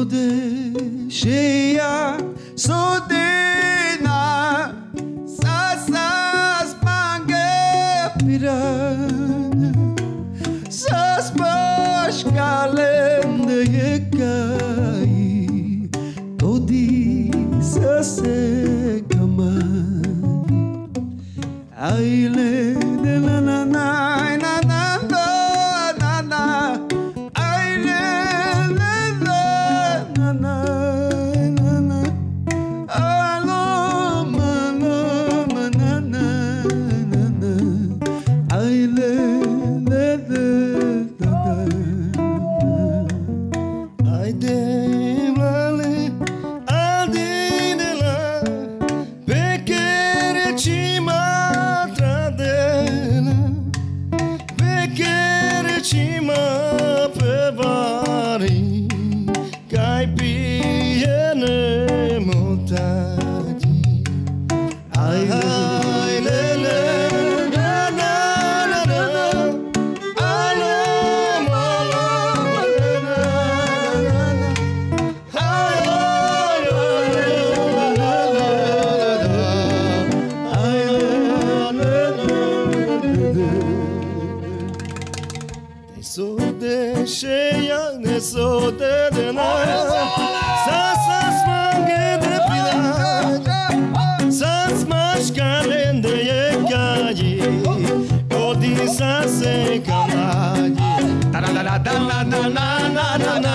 de sheya so de na sa spange pirana sa spash kalende yekai todi sa se kamai aile de na na na na na na na aile de na na na na alo mana mana na na na aile de na aide male adinela pekere chima tradena pekere chima pevari kai piene motadi ai le le na na na na alo malo na so de sheya ne so de na sa smange de pila sa smash kalende yekai odi sa se kamai ta na na na na na na na na